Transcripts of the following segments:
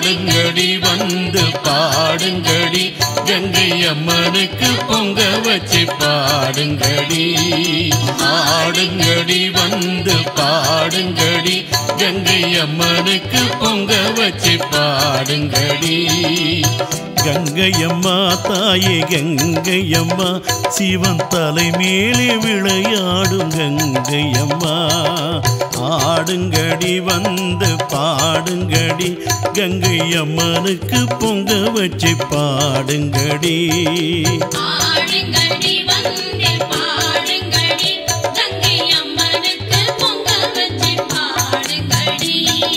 ஆடுங்கடி வந்து பாடுங்கடி கங்கை அம்மனுக்கு பொங்க வச்சு பாடுங்கடி ஆடுங்கடி வந்து பாடுங்கடி கங்கை அம்மனுக்கு பொங்க வச்சு பாடுங்கடி கங்கையம்மா தாயே கங்கையம்மா சிவன் தலை மேலே விளையாடும் கங்கையம்மா ஆடுங்கடி வந்து பாடுங்கடி கங்கையம்மனுக்கு பொங்க வச்சு பாடுங்கடி ஆடுங்கடி வந்து பாடுங்கடி கங்கையம்மனுக்கு பொங்க வச்சு பாடுங்கடி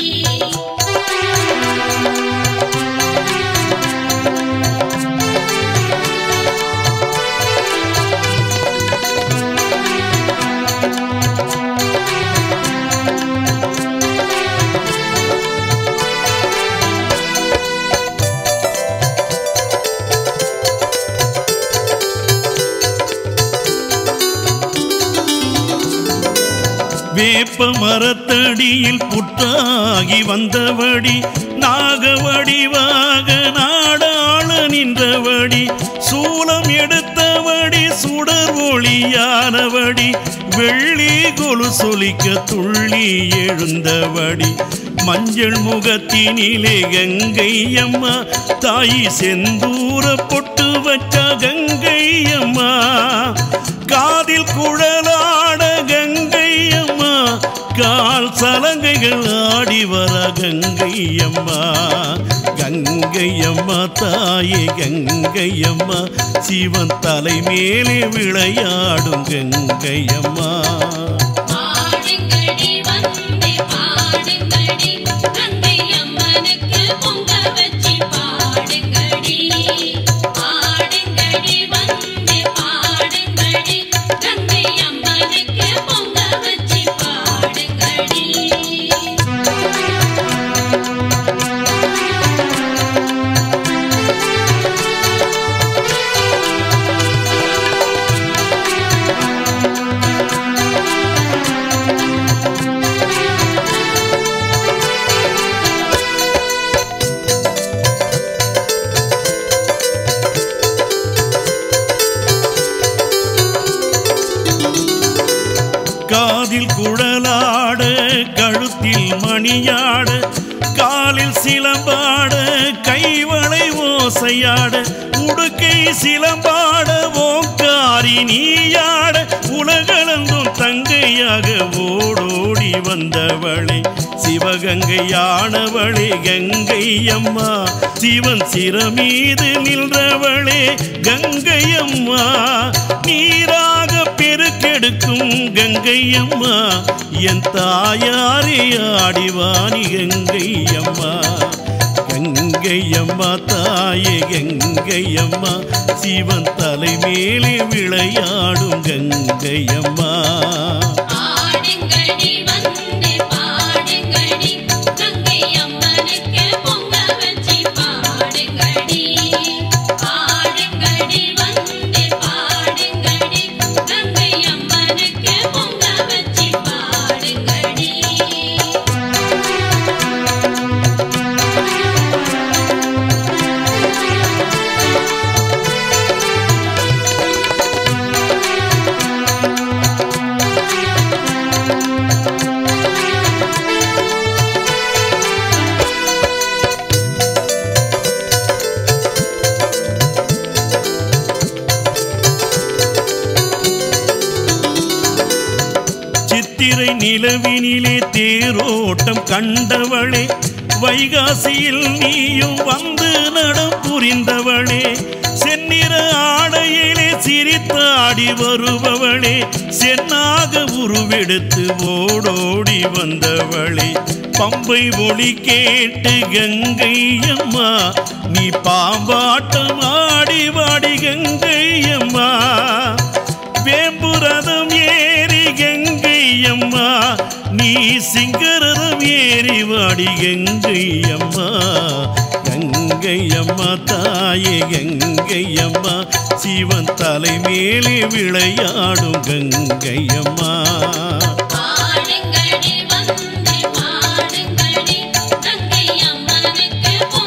வேப்ப மரத்தடியில் புற்றாகி வந்தவடி நாகவடிவாக நாடாள நின்றவடி சூலம் எடுத்தவடி சுடர் ஒளியானவடி வெள்ளி கொலு சொலிக்க துள்ளி எழுந்தவடி மஞ்சள் முகத்தினிலே கங்கையம்மா தாய் செந்தூர பொட்டு வச்ச கங்கையம்மா காதில் குழலாட கங்கையம்மா கால் சலங்கைகள் ஆடி வர கங்கையம்மா கங்கையம்மா தாயே கங்கையம்மா சிவன் தலை மேலே விளையாடும் கங்கையம்மா ஆடுங்கடி வந்து பாடுங்கடி கங்கையம்மனுக்கு பொங்க வச்சு பாடுங்கடி ஆடுங்கடி வந்து பாடுங்கடி கங்கையம்மனுக்கு பொங்க வச்சு பாடுங்கடி காதில் குழலாட கழுத்தில் மணியாட காலில் சிலம்பாட கைவளை ஓசையாட உடுக்கை சிலம்பாட ஓங்காரி நீயாட உலகளந்தும் தங்கையாக ஓடோடி வந்தவளை சிவகங்கையானவளே கங்கையம்மா சிவன் சிரமீது நின்றவளே கங்கையம்மா நீராக பெருக்கெடுக்கும் கங்கையம்மா என் தாயாரே ஆடிவாணி கங்கையம்மா கங்கையம்மா தாயே கங்கையம்மா சிவன் தலை மேலே விளையாடும் கங்கையம்மா ஆடுங்கடி வந்து பாடுங்கடி கங்கையம்மனுக்கு பொங்க வச்சு பாடுங்கடி ஆடுங்கடி வந்து பாடுங்கடி கங்கையம்மனுக்கு பொங்க வச்சு பாடுங்கடி சித்திரை நிலவினிலே தேரோட்டம் கண்டவளே வைகாசியில் நீயும் வந்து நடம் புரிந்தவளே செந்நிற ஆடையிலே சிரித்தாடி வருபவளே சென்னாக உருவெடுத்து ஓடோடி வந்தவளே பம்பை ஒளி கேட்டு கங்கையம்மா நீ பாம்பாட்டம் ஆடி வாடி கங்கையம்மா வேம்புரதம் ஏறி கங்கையம்மா நீ சிங்கரதம் ஏறி வாடி கங்கையம்மா கங்கையம்மா தாயே கங்கையம்மா சிவன் தலை மேலே விளையாடும் கங்கையம்மா ஆடுங்கடி வந்து பாடுங்கடி கங்கையம்மனுக்கு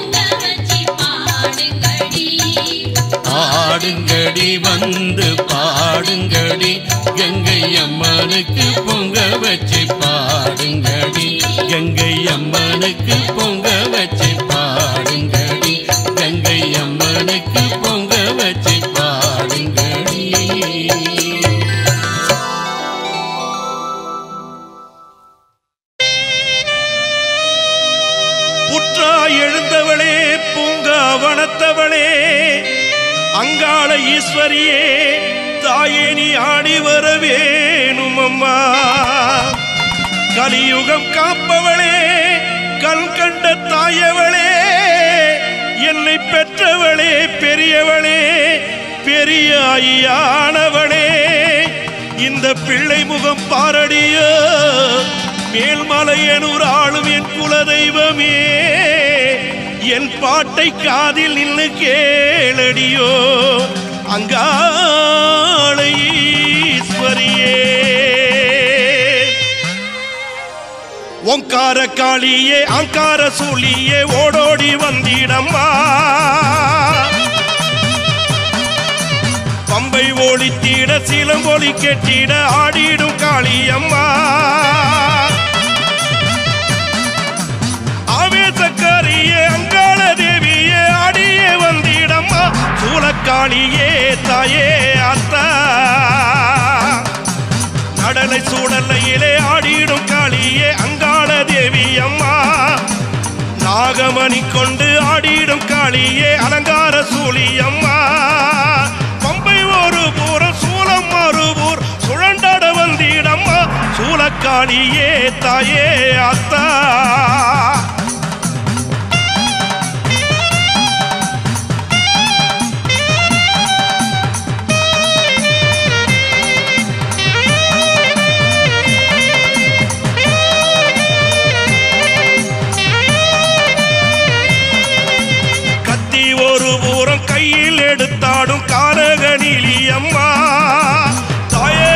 பாடுங்கடி வந்து பாடுங்கடி கங்கை அம்மனுக்கு பொங்க வச்சு பாடுங்கடி கங்கை அம்மனுக்கு பொங்க வச்சு பாடுங்கடி கங்கை அம்மனுக்கு பொங்க வச்சு பாடுங்கடி. புற்றாய் எழுந்தவளே பூங்காவனத்தவளே அங்காள ஈஸ்வரியே தாயே நீ ஆடி வர வேணும் அம்மா. கலியுகம் காப்பவளே கண் கண்ட தாயவளே என்னை பெற்றவளே பெரியவளே பெரியாயானவளே இந்த பிள்ளை முகம் பாரடியோ மேல்மலையனூர் ஆளும் என் குலதெய்வமே என் பாட்டை காதில் நின்று கேளடியோ அங்காள ஈஸ்வரியே. ஓங்கார காளியே அங்கார சூழியே ஓடோடி வந்திடம்மா. பம்பை ஒளித்திட சிலம்பொலி கெட்டிட ஆடிடும் காளியம்மா. ஆவேசக்காரியே அங்காள தேவியே ஆடியே வந்திடம்மா. சூலக்காளியே தாயே அத்தா கடலை சூடலையிலே ஆடிடும் காளியே அங்காள தேவி அம்மா. நாகமணி கொண்டு ஆடிடும் காளியே அலங்கார சூழி அம்மா. பம்பை ஒரு பூரம் சூலம் மறுபூர் சுழண்டாட வந்திடம்மா. சூலக்காளியே தாயே அத்தா கையில் எடுத்தாடும் காரகனிலி அம்மா. தாயே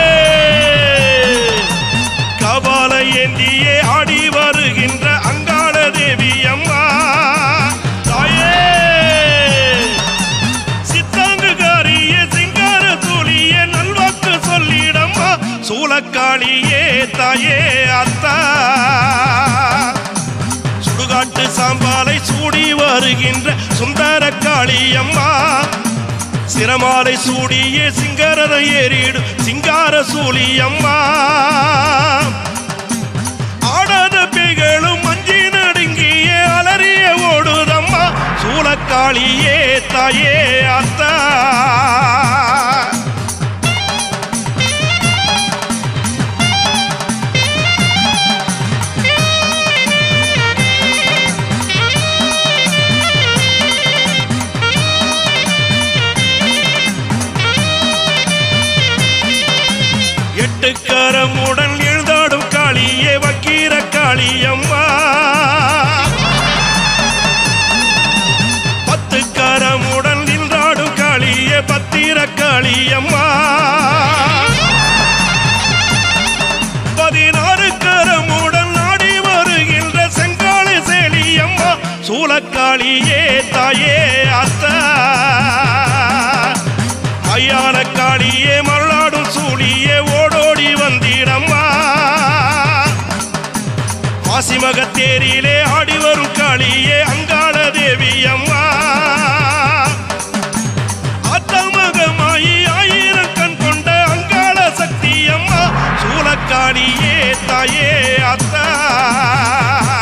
கபால ஏந்தியே ஆடி வருகின்ற அங்காள தேவி அம்மா. தாயே சித்தாங்குகாரியே சிங்கார தூளியே நல்வாக்கு சொல்லிடம்மா. சூலக்காளியே தாயே அத்தா சுடுகாட்டு சாம்பாலை சூடி வருகின்ற சுந்தர காளியம்மா. சிரமாலை சூடியே சிங்கரத ஏறிடும் சிங்கார சூழியம்மா. ஆடாத பேய்களும் மஞ்சி நடுங்கியே அலறிய ஓடுதம்மா. சூலக்காளியே தாயே அத்தா எட்டுக்கரமுடன் எழுந்தாடும் காளியே வக்கீர காளியம்மா. பத்துக்கரமுடன் நின்றாடும் காளியே பத்திர காளியம்மா. 16 கரமுடன் நாடி வருகின்ற செங்காளி சேலியம்மா. சூலக்காளியே தாயே அத்தா ஐயான காளியே மருளாடும் சூழியே ஓடோடி வந்திடம்மா. வாசிமகத்தேரியிலே ஆடி வரும் காளியே அங்காள தேவி அம்மா. அத்தமகமாயி 1000 கண் கொண்ட அங்காள சக்தி அம்மா. சூலக்காளியே தாயே அத்தா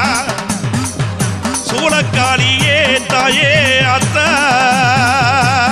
சூலக்காளியே தாயே அத்தா